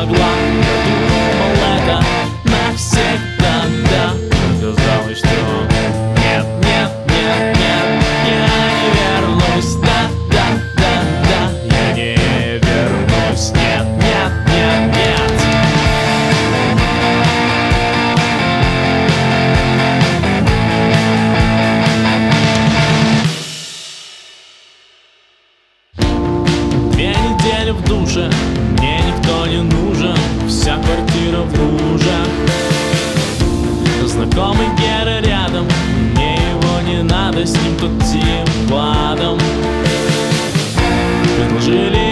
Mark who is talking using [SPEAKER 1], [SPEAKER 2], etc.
[SPEAKER 1] могла. Я думал, это навсегда, да. Казалось, что нет, нет, нет, нет, я не вернусь, да, да, да, да, я не вернусь, нет, нет, нет, нет. Две недели в душе, мне никто не нужен, вся квартира в лужах. Знакомый Гера рядом, мне его не надо, с ним тут тем кладом. Предложили